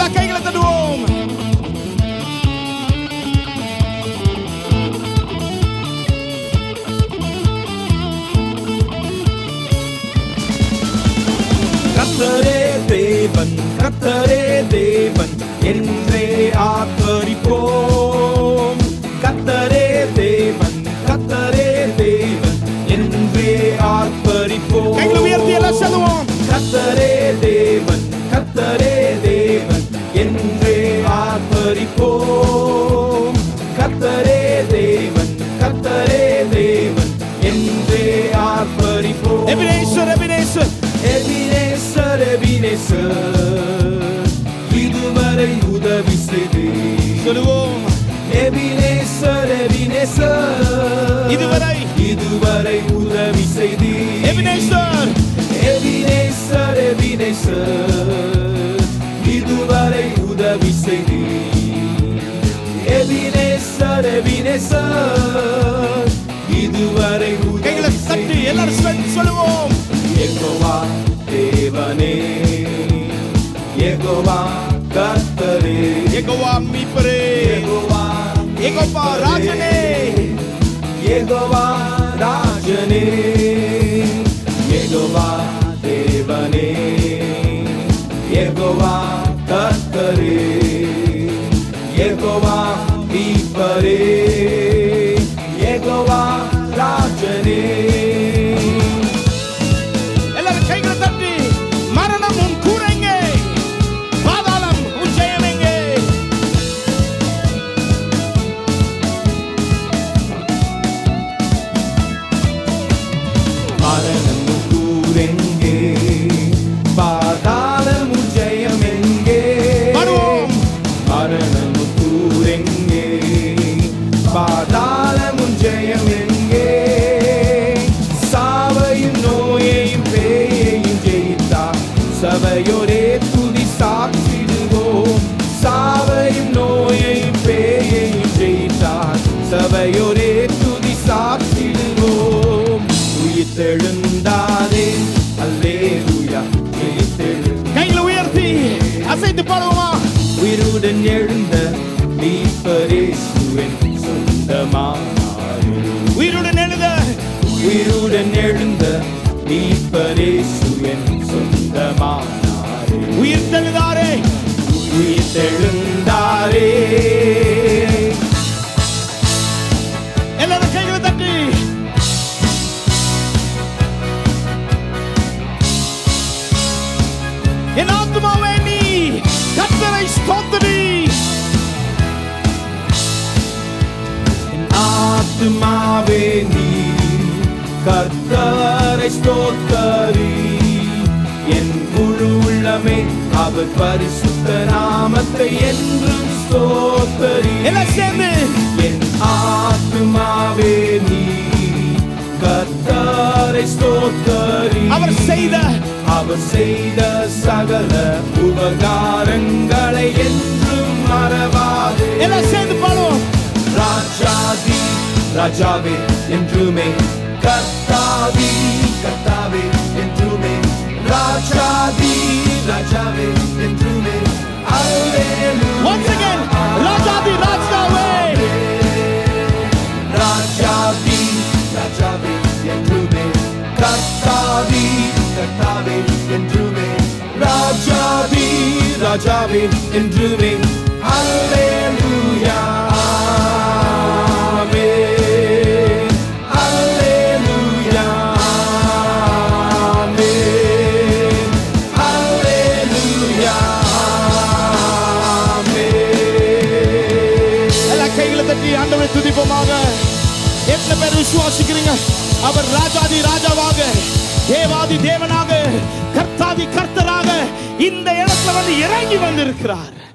எல்லா கைகளை தட்டுவோம். கர்த்தரே தேவன், கர்த்தரே தேவன் என்றே ஆர்ப்பரிப்போம். கர்த்தரே தேவன், கர்த்தரே தேவன் என்றே ஆர்ப்பரிப்போம். கைகளை உயர்த்தி எல்லாம் சொல்லுவோம். கர்த்தரே தேவன், கர்த்தரே தேவன் என்றே ஆர்ப்பரிப்போம். கர்த்தரே தேவன், கர்த்தரே தேவன் என்றே ஆர்ப்பரிப்போம். எபினேசர், எபினேசர், எபினேசர், எபினேசர் இதுவரை உதவி செய்து சொல்லுவோம். எபினேசர், எபினேசர் இதுவரை உதவி செய்து. எபினேசர், எபினேசர், எபினேசர் இதுவரை உதவி செய்து. எபினேசர், எபினேசர் இதுவரை கைகளை உதவி தட்டி செய்து. எல்லாரும் சேர்ந்து சொல்லுவோம். யெகோவா தேவனே, யெகோவா கர்த்தரே, யெகோவா மீட்பரே, யெகோவா யெகோவா ராஜனே, யெகோவா ராஜனே, யெகோவா தேவனே, யெகோவா கர்த்தரே, யெகோவா மீட்பரே, யெகோவா ராஜனே. எல்லாரும் கைகளை தட்டி மரணம் உன் கூரைங்க, பாதாளம் உன் ஜெயமெங்க. மரணம் கூரெங்கே, பாதாளம் ஜெயம் எங்கே. பாடுவோம். மரணம் கூரெங்கே, பாதாளம் ஜெயம் எங்கே. சாவையும் நோயையும் பேயையும் ஜெயித்தார் சபையோரே துதி சாற்றிடுவோம். சாவையும் நோயையும் பேயையும் ஜெயித்தார் சபையோரே துதி சாற்றிடுவோம். உயிர்த்தெழுந்தாரே அல்லேலூயா, உயிர்த்தெழு. கைகளை உயர்த்தி அசைத்து பாடுவோமா? உயிருடன் எழுந்த மீட்பரேசுவின் சொந்தமானாரே. உயிருடன் எழுத, உயிருடன் எழுந்த மீட்பரேசுவின் சொந்தமானாரே. உயிர் தெழுதாரே, உயிர்த்தெழுந்தாரே. எல்லாரும் கைகளை தட்டி என் ஆத்துமாவே நீ கர்த்தரை ஸ்தோத்திரி. ஆத்துமாவே நீ கர்த்தரை ஸ்தோத்தரி. என் முழு உள்ளமே அவர் பரிசுத்த நாமத்தை என்றும் ஸ்தோத்தரி. எல்லாம் சேர்ந்து என் ஆத்துமாவே நீ கர்த்தரை ஸ்தோத்தரி. அவர் செய்த சகல உபகாரங்களை என்றும் மறவாதே. எல்லாம் சேர்ந்து பாடுவோம். ராஜாதி ராஜாவே என்றுமே, கர்த்தாதி கர்த்தாவே என்றுமே, ராஜாதி ராஜாவே என்றுமே. அல்லேலூயா. Once again, ராஜாதி ராஜாவே, ராஜாதி ராஜாவே என்றுமே, கர்த்தாதி கர்த்தாவே என்றுமே, ராஜாதி ராஜாவே என்றுமே. அல்லேலூயா. ஆமென். அல்லேலூயா. ஆமென். அல்லேலூயா. ஆமென். எல்லா கைகளை தட்டி ஆண்டவரை துதிப்போமாக. எத்தனை பேர் விசுவாசிக்கிறீங்க? அவர் ராஜாதி ராஜாவாக, தேவாதி தேவனாக, கர்த்தாதி கர்த்தராக இந்த இடத்துல வந்து இறங்கி வந்திருக்கிறார்.